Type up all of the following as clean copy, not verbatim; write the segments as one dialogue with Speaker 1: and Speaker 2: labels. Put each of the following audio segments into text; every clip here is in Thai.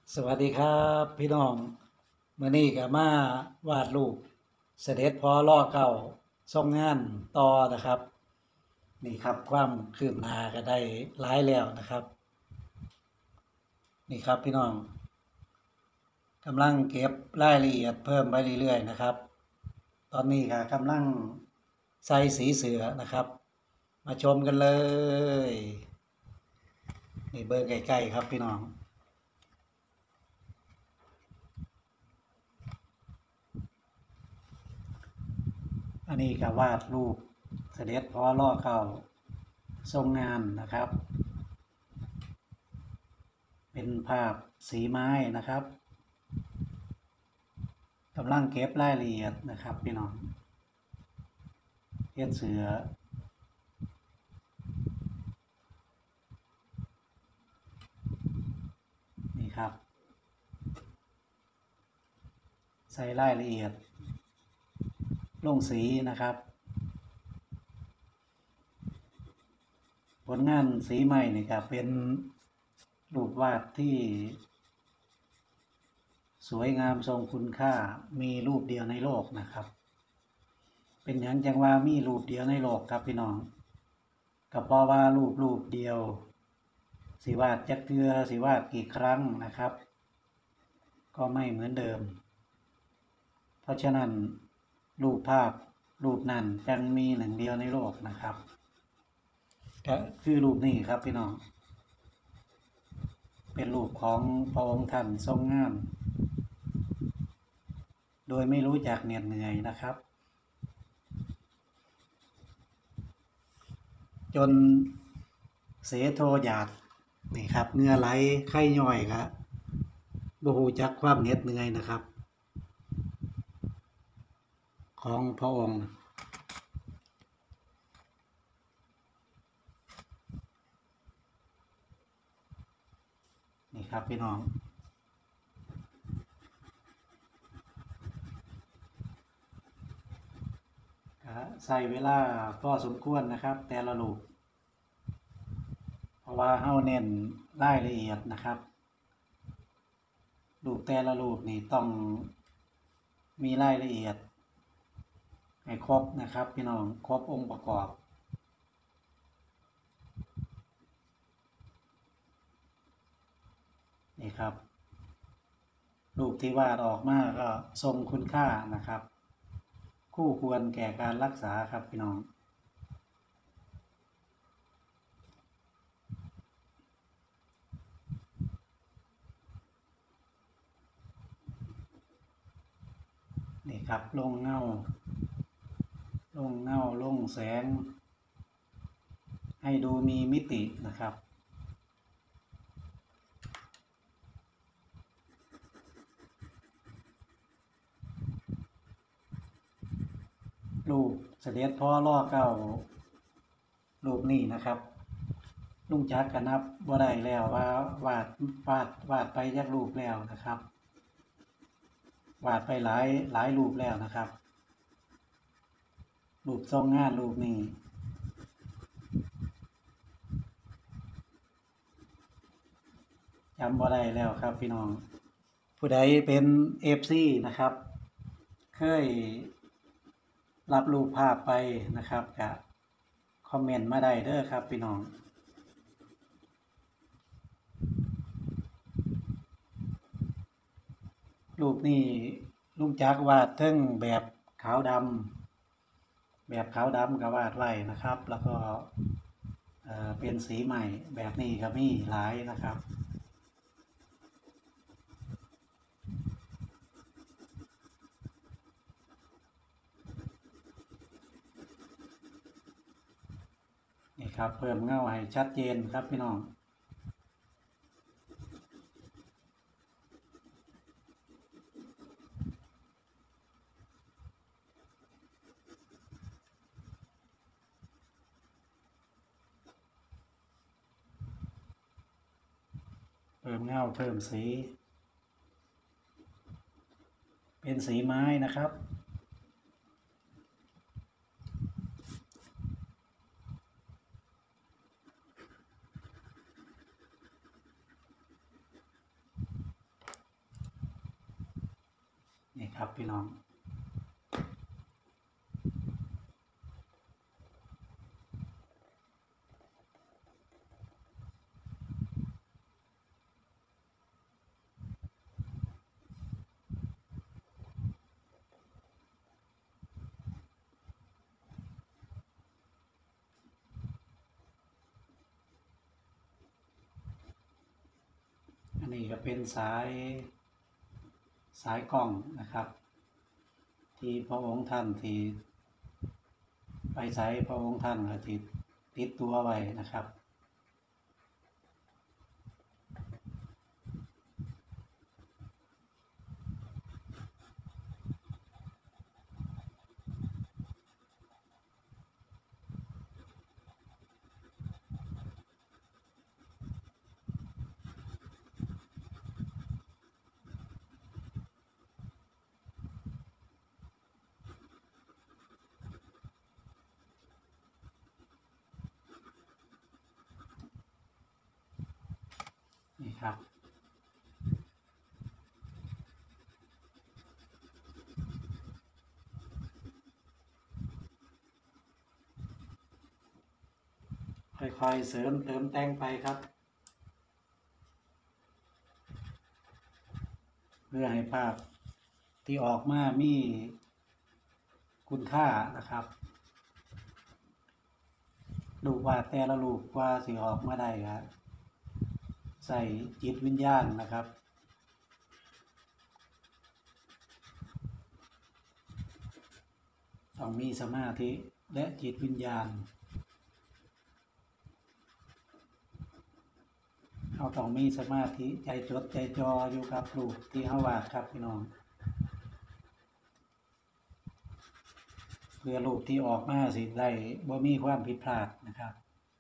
Speaker 1: สวัสดีครับพี่น้องมื้อนี้ก็มาวาดรูปเสด็จพ่อรอเก้าทรงงานต่อนะครับนี่ครับความคืบหน้าก็ได้หลายแล้วนะครับนี่ครับพี่น้องกำลังเก็บรายละเอียดเพิ่มไปเรื่อยๆนะครับตอนนี้ก็กำลังใส่สีเสือนะครับมาชมกันเลยนี่เบิ่งใกล้ๆครับพี่น้อง อันนี้ก็วาดรูปเสด็จพ่อล่อเก่าทรงงานนะครับเป็นภาพสีไม้นะครับกำลังเก็บรายละเอียดนะครับพี่น้องเฮ็ดเสือนี่ครับใส่รายละเอียดลงสีนะครับผลงานสีใหม่นี่ครับเป็นรูปวาดที่สวยงามทรงคุณค่ามีรูปเดียวในโลกนะครับเป็นหยังจังว่ามีรูปเดียวในโลกครับพี่น้องก็เพราะว่ารูปเดียวสิวาดจักเทือสิวาดกี่ครั้งนะครับก็ไม่เหมือนเดิมเพราะฉะนั้นรูปภาพรูปนั้นจังมีหนึ่งเดียวในโลกนะครับก็คือรูปนี้ครับพี่น้องเป็นรูปของพระองค์ท่านทรงงานโดยไม่รู้จักเหน็ดเหนื่อยนะครับจนเสโทหยาดนี่ครับเหงื่อไหลไข้ย่อยครับบ่ฮู้จักความเหน็ดเหนื่อยนะครับของพระองค์นี่ครับพี่น้องใส่เวลาพอสมควรนะครับแต่ละรูปเพราะว่าเฮาเน้นรายละเอียดนะครับรูปแต่ละรูปนี่ต้องมีรายละเอียดให้ครบนะครับพี่น้องครบองค์ประกอบนี่ครับรูปที่วาดออกมาก็ทรงคุณค่านะครับคู่ควรแก่การรักษาครับพี่น้องนี่ครับลงเงาลงแสงให้ดูมีมิตินะครับรูปเสด็จพ่อล่อเก้ารูปนี้นะครับลุงจักก็นับบ่ได้แล้วว่าวาดไปยักรูปแล้วนะครับวาดไปหลายรูปแล้วนะครับรูปทรงงานรูปนี้จำบ่ได้แล้วครับพี่น้องผู้ใดเป็น FC นะครับเคยรับรูปภาพไปนะครับก็คอมเมนต์มาได้เด้อครับพี่น้องรูปนี้ลุงจักวาดเทั้งแบบขาวดำก็วาดไว้นะครับแล้วก็เป็นสีใหม่แบบนี้ก็มีหลายนะครับนี่ครับเพิ่มเงาให้ชัดเจนครับพี่น้องเพิ่มเงาเพิ่มสีเป็นสีไม้นะครับครับพี่น้องอันนี้ก็เป็นสายกล้องนะครับที่พระองค์ท่านที่ไปใช้พระองค์ท่านก็ติดตัวไว้นะครับนี่ครับค่อยๆเสริมเติมแต่งไปครับเพื่อให้ภาพที่ออกมามีคุณค่านะครับรูปวาดแต่ละรูปกว่าสิออกมาได้ครับใส่จิตวิญญาณนะครับต้องมีสมาธิและจิตวิญญาณเราต้องมีสมาธิใจจดใจจ่ออยู่กับรูปที่เฮาวาดครับพี่น้องเพื่อรูปที่ออกมาสิได้บ่มีความผิดพลาดนะครับ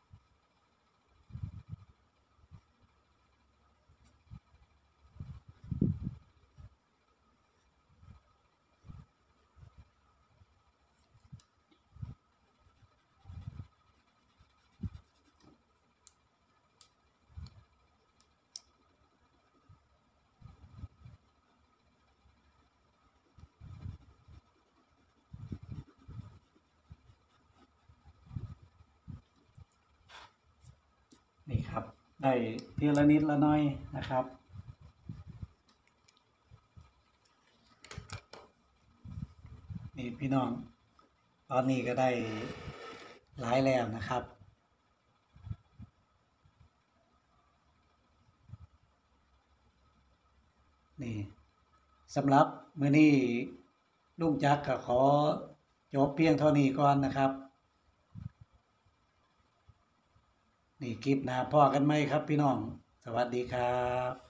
Speaker 1: นี่ครับได้ทีละนิดละน้อยนะครับนี่พี่น้องตอนนี้ก็ได้หลายแล้วนะครับนี่สำหรับมื้อนี้ลุงจักรก็ขอจบเพียงเท่านี้ก่อนนะครับนี่คลิปหน้าพ่อกันไหมครับพี่น้องสวัสดีครับ